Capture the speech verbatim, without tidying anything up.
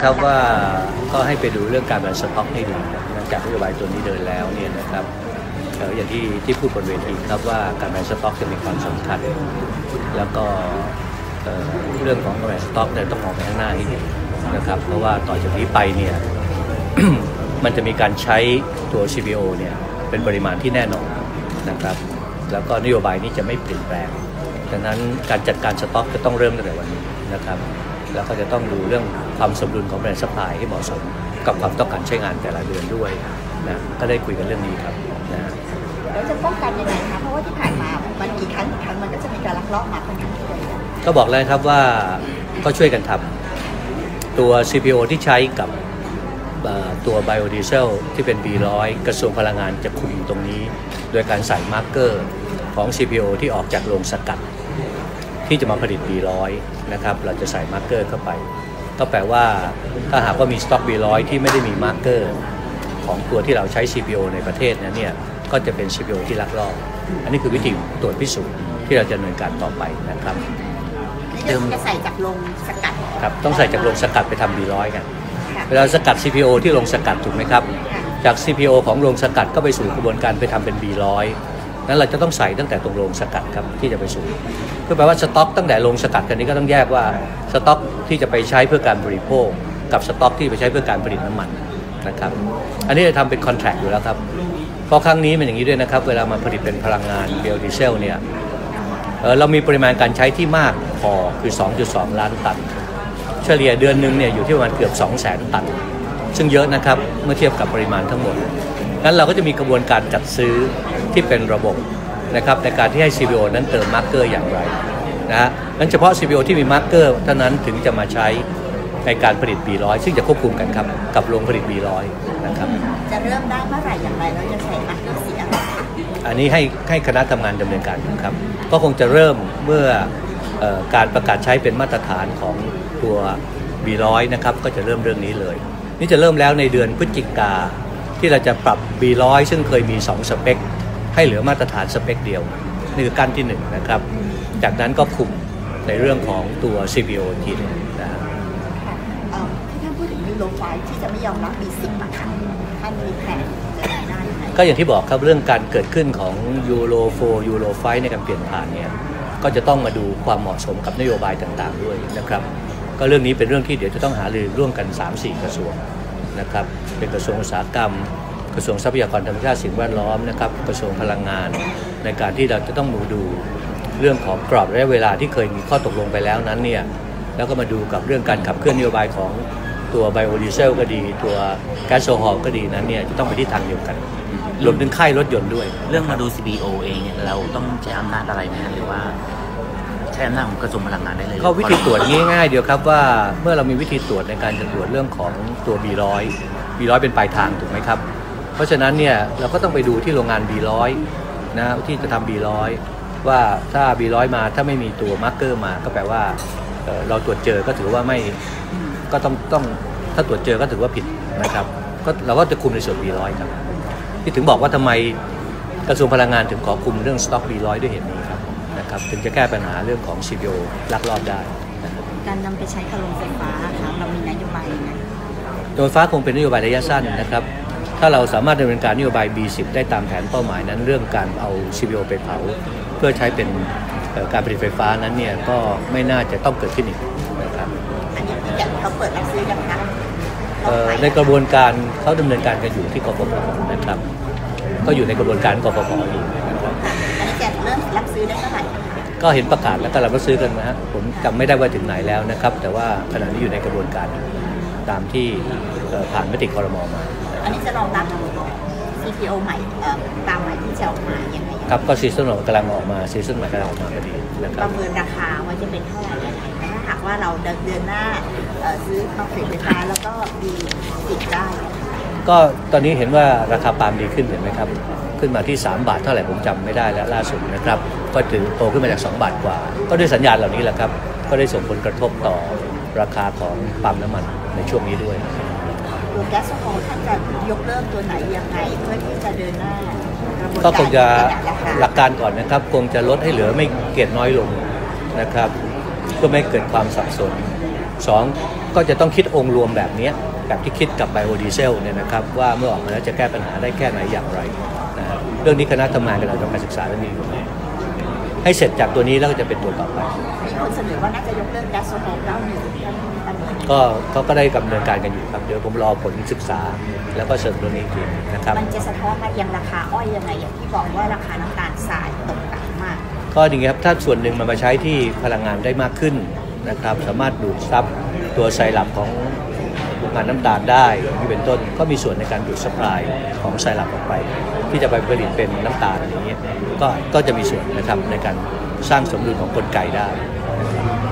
ครับว่าก็ให้ไปดูเรื่องการบริหารสต็อกให้ดูหลังจากนโยบายตัวนี้เดินแล้วเนี่ยนะครับอย่างที่ที่พูดบนเวทีครับว่าการบริหารสต็อกจะมีความสำคัญแล้วก็เรื่องของการบริหารสต็อกเนี่ยต้องมองไปข้างหน้าให้ดีนะครับเพราะว่าต่อจากนี้ไปเนี่ย มันจะมีการใช้ตัว ซี พี โอ เนี่ยเป็นปริมาณที่แน่นอนนะครับแล้วก็นโยบายนี้จะไม่เปลี่ยนแปลงดังนั้นการจัดการสต็อกจะต้องเริ่มตั้งแต่วันนี้นะครับแล้วก็จะต้องดูเรื่องความสมดุลของแบรนด์ซัพพลายให้เหมาะสมกับความต้องการใช้งานแต่ละเดือนด้วยนะก็ได้คุยกันเรื่องนี้ครับนะแล้วจะป้องกันยังไงคะเพราะว่าที่ผ่านมามันกี่ครั้งกี่ครั้งมันก็จะมีการลักลอบมาค่อนข้างเยอะก็บอกแล้วครับว่าก็ช่วยกันทำตัว ซี พี โอ ที่ใช้กับตัวไบโอดีเซลที่เป็น บี หนึ่งร้อย กระทรวงพลังงานจะคุมตรงนี้โดยการใส่มาร์กเกอร์ของ ซี พี โอ ที่ออกจากโรงสกัดที่จะมาผลิต บี หนึ่งร้อย นะครับเราจะใส่มาร์กเกอร์เข้าไปก็แปลว่าถ้าหากว่ามีสต็อก บี หนึ่งร้อย ที่ไม่ได้มีมาร์กเกอร์ของตัวที่เราใช้ ซี พี โอ ในประเทศนั้นเนี่ยก็จะเป็น ซี พี โอ ที่ลักลอบอันนี้คือวิธีตรวจพิสูจน์ที่เราจะดำเนินการต่อไปนะครับเติมจะใส่จากโรงสกัดครับต้องใส่จากโรงสกัดไปทำ บี หนึ่งร้อย กันเวลาสกัด ซี พี โอ ที่โรงสกัดถูกไหมครับจาก ซี พี โอ ของโรงสกัดก็ไปสู่กระบวนการไปทำเป็น บี หนึ่งร้อย นั้นเราจะต้องใส่ตั้งแต่ตรงโรงสกัดครับที่จะไปสู่ก็แปลว่าสต็อกตั้งแต่โรงสกัดกันนี้ก็ต้องแยกว่าสต็อกที่จะไปใช้เพื่อการบริโภคกับสต็อกที่ไปใช้เพื่อการผลิตน้ำมันนะครับอันนี้จะทำเป็นคอนแทรคอยู่แล้วครับเพราะครั้งนี้เป็นอย่างนี้ด้วยนะครับเวลามาผลิตเป็นพลังงานไบโอดีเซลเนี่ย เ, เรามีปริมาณการใช้ที่มากพอคือ สองจุดสอง ล้านตันเฉลี่ยเดือนหนึ่งเนี่ยอยู่ที่ประมาณเกือบ สองแสน ตันซึ่งเยอะนะครับเมื่อเทียบกับปริมาณทั้งหมดงั้นเราก็จะมีกระบวนการจัดซื้อที่เป็นระบบนะครับในการที่ให้ ซี พี โอ นั้นเติมมาร์กเกอร์อย่างไรนะฮะนั้นเฉพาะ ซี พี โอ ที่มีมาร์กเกอร์เท่านั้นถึงจะมาใช้ในการผลิต บี หนึ่งร้อย ซึ่งจะควบคุมกันครับกับโรงผลิต บี หนึ่งร้อย นะครับจะเริ่มได้เมื่อไหร่อย่างไรแล้วจะใส่มาร์กเกอร์สีอะไรอันนี้ให้ให้คณะทำงานดำเนินการครับก็คงจะเริ่มเมื่อเอ่อการประกาศใช้เป็นมาตรฐานของตัว บี หนึ่งร้อย นะครับก็จะเริ่มเรื่องนี้เลยนี่จะเริ่มแล้วในเดือนพฤศจิกาที่เราจะปรับ บี หนึ่งร้อย ซึ่งเคยมีสองสเปคให้เหลือมาตรฐานสเปคเดียวนี่คือขั้นที่หนึ่งนะครับจากนั้นก็คุมในเรื่องของตัว ซี พี โอ ทีนึงนะที่ท่านพูดถึงยูโรไฟที่จะไม่ยอมรับ บี สิบ อะค่ะท่านมีแผนจะได้ไหมก็อย่างที่บอกครับเรื่องการเกิดขึ้นของยูโรโฟร์ยูโรไฟในการเปลี่ยนผ่านเนี่ยก็จะต้องมาดูความเหมาะสมกับนโยบายต่างๆด้วยนะครับก็เรื่องนี้เป็นเรื่องที่เดี๋ยวจะต้องหารือร่วมกัน สามสี่ กระทรวงนะครับเป็นกระทรวงอุตสาหกรรมกระทรวงทรัพยากรธรรมชาติสิ่งแวดล้อมนะครับกระทรวงพลังงานในการที่เราจะต้องมาดูเรื่องของกรอบระยะเวลาที่เคยมีข้อตกลงไปแล้วนั้นเนี่ยแล้วก็มาดูกับเรื่องการขับเคลื่อนนโยบายของตัวไบโอดีเซลก็ดีตัวแก๊สโซฮอลก็ดีนั้นเนี่ยจะต้องไปที่ทางเดียวกันรวมถึงค่ายรถยนต์ด้วยเรื่องมาดู ซี พี โอ เองเนี่ยเราต้องใช้อำนาจอะไรไหมหรือว่าใช้อำนาจของกระทรวงพลังงานได้เลยก็วิธีตรวจง่ายๆเดียวครับว่าเมื่อเรามีวิธีตรวจในการจะตรวจเรื่องของตัว บี หนึ่งร้อย บี หนึ่งร้อย เป็นปลายทางถูกไหมครับเพราะฉะนั้นเนี่ยเราก็ต้องไปดูที่โรงงาน บี หนึ่งร้อย นะที่จะทำ บี หนึ่งร้อย ว่าถ้า บี หนึ่งร้อย มาถ้าไม่มีตัวมาร์กเกอร์มาก็แปลว่าเอ่อเราตรวจเจอก็ถือว่าไม่ก็ต้องต้องถ้าตรวจเจอก็ถือว่าผิดนะครับก็เราก็จะคุมในส่วน บี หนึ่งร้อย ครับที่ถึงบอกว่าทำไมกระทรวงพลังงานถึงขอคุมเรื่องสต็อก บี หนึ่งร้อย ด้วยเหตุนี้ครับนะครับถึงจะแก้ปัญหาเรื่องของ ซี พี โอ ลักลอบได้นะครับการนำไปใช้กับโรงไฟฟ้าค่ะเรามีนโยบายยังไงโรงไฟฟ้าคงเป็นนโยบายระยะสั้นนะครับถ้าเราสามารถดำเนินการนโยบาย บี สิบ ได้ตามแผนเป้าหมายนั้นเรื่องการเอา ซี พี โอ ไปเผาเพื่อใช้เป็นการผลิตไฟฟ้านั้นเนี่ยก็ไม่น่าจะต้องเกิดขึ้นอีกนะครับอันนี้อย่างเขาเปิดรับซื้อยังคะในกระบวนการเขาดำเนินการกันอยู่ที่กฟผนะครับก็อยู่ในกระบวนการกฟผอยู่นะครับอันนี้จะเริ่มรับซื้อได้เมื่อไหร่ก็เห็นประกาศแล้วก็รับซื้อกันนะฮะผมจำไม่ได้ว่าถึงไหนแล้วนะครับแต่ว่าขณะนี้อยู่ในกระบวนการตามที่ผ่านมติครม.มาอันนี้จะรองรับ ซี พี โอ ใหม่ตามใหม่ที่จะออกมายังไงครับก็ซีซั่นใหม่กำลังออกมาซีซั่นใหม่กำลังออกมาพอดีนะครับประเมินราคาว่าจะเป็นเท่าไหร่ถ้าหากว่าเราเดือนหน้าซื้อคอนเฟกไฟฟ้าแล้วก็ดีติดได้ก็ตอนนี้เห็นว่าราคาปาล์มดีขึ้นเห็นไหมครับขึ้นมาที่สามบาทเท่าไหร่ผมจำไม่ได้แล้วล่าสุดนะครับก็ถือโตขึ้นมาจากสองบาทกว่าก็ด้วยสัญญาณเหล่านี้แหละครับก็ได้ส่งผลกระทบต่อราคาของปาล์มน้ำมันในช่วงนี้ด้วยตัวแก๊สโซฮอลท่านจะยกเลิกตัวไหนยังไงเพื่อที่จะเดินหน้าก็คงจะหลักการก่อนนะครับคงจะลดให้เหลือไม่เกินน้อยลงนะครับเพื่อไม่เกิดความสับสนสองก็จะต้องคิดองค์รวมแบบนี้แบบที่คิดกับไบโอดีเซลเนี่ยนะครับว่าเมื่อออกมาแล้วจะแก้ปัญหาได้แค่ไหนอย่างไรนะครับเรื่องนี้คณะทำงานกำลังทำการศึกษาเรื่องนี้อยู่ให้เสร็จจากตัวนี้แล้วก็จะเป็นตัวต่อไปมีคนเสนอว่าน่าจะยกเลิกแก๊สโซฮอล์เก้าหนึ่งก็เขาก็ได้ดำเนินการกันอยู่ครับเดี๋ยวผมรอผลศึกษาแล้วก็เสริมตัวนี้อีกทีนะครับมันจะสะท้อนมายังราคาอ้อยยังไงอย่างที่บอกว่าราคาน้ำตาลทรายตกต่ำมากก็อย่างนี้ครับถ้าส่วนหนึ่งมันมาใช้ที่พลังงานได้มากขึ้นนะครับสามารถดูดซับตัวไซรัปของโรงงานน้ำตาลได้ที่เป็นต้นก็มีส่วนในการดูดซัพพลายของไซรัปออกไปที่จะไปผลิตเป็นน้ำตาลอย่างนี้ก็ก็จะมีส่วนนะครับในการสร้างสมดุลของกลไกได้นะครับ